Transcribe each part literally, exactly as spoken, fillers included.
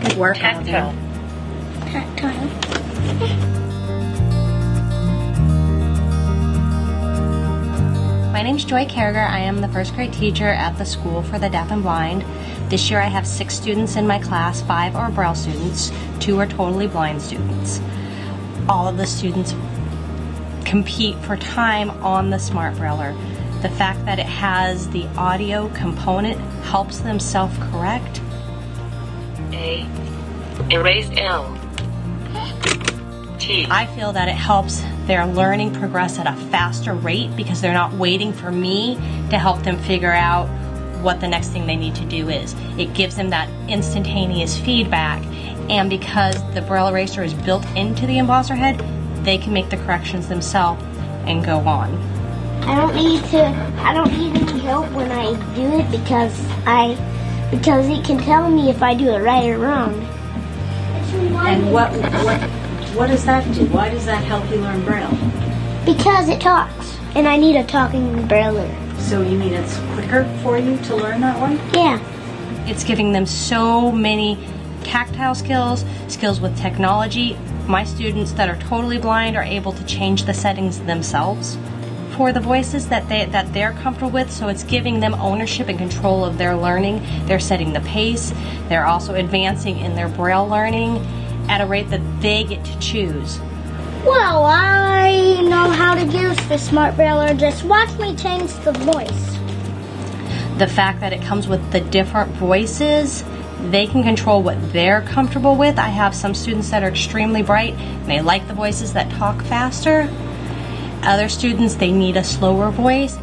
Good work, Tactile. Tactile. My name's Joy Carriger. I am the first grade teacher at the School for the Deaf and Blind. This year I have six students in my class. Five are Braille students, two are totally blind students. All of the students compete for time on the Smart Brailler. The fact that it has the audio component helps them self-correct. A. Erased L. T. I feel that it helps their learning progress at a faster rate because they're not waiting for me to help them figure out what the next thing they need to do is. It gives them that instantaneous feedback, and because the Braille eraser is built into the embosser head, they can make the corrections themselves and go on. I don't need to. I don't need any help when I do it because I because it can tell me if I do it right or wrong. And what what what does that do? Why does that help you learn Braille? Because it talks, and I need a talking Brailler. So you mean it's quicker for you to learn that one? Yeah. It's giving them so many tactile skills, skills with technology. My students that are totally blind are able to change the settings themselves for the voices that they that they're comfortable with, so it's giving them ownership and control of their learning. They're setting the pace. They're also advancing in their Braille learning at a rate that they get to choose. Well, I know how to use the Smart Brailler. Just watch me change the voice. The fact that it comes with the different voices, they can control what they're comfortable with. I have some students that are extremely bright and they like the voices that talk faster. Other students, they need a slower voice.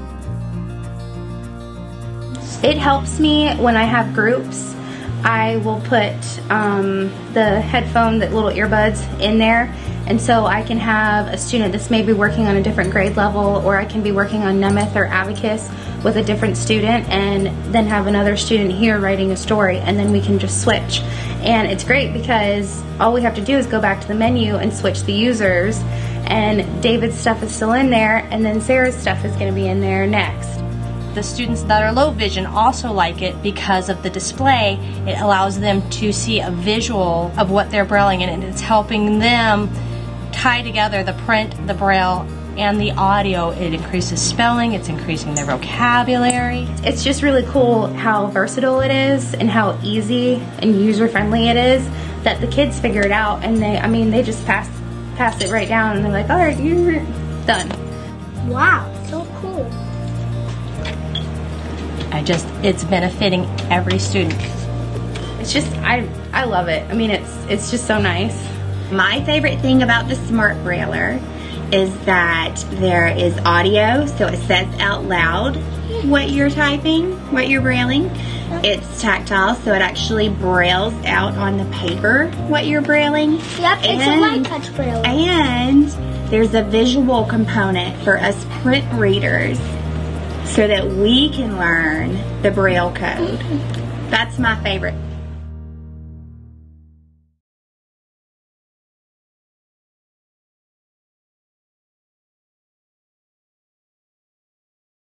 It helps me when I have groups. I will put um, the headphone, the little earbuds in there, and so I can have a student that's maybe working on a different grade level, or I can be working on Nemeth or Abacus with a different student, and then have another student here writing a story, and then we can just switch. And it's great because all we have to do is go back to the menu and switch the users, and David's stuff is still in there, and then Sarah's stuff is going to be in there next. The students that are low vision also like it because of the display. It allows them to see a visual of what they're brailing, and it's helping them tie together the print, the Braille, and the audio. It increases spelling, it's increasing their vocabulary. It's just really cool how versatile it is and how easy and user-friendly it is that the kids figure it out, and they, I mean, they just pass, pass it right down, and they're like, all right, you're done. Wow, so cool. I just, it's benefiting every student. It's just, I, I love it. I mean, it's, it's just so nice. My favorite thing about the Smart Brailler is that there is audio, so it says out loud what you're typing, what you're brailing. It's tactile, so it actually brailles out on the paper what you're brailing. Yep, it's and, a light touch Brailler. And there's a visual component for us print readers so that we can learn the Braille code. That's my favorite.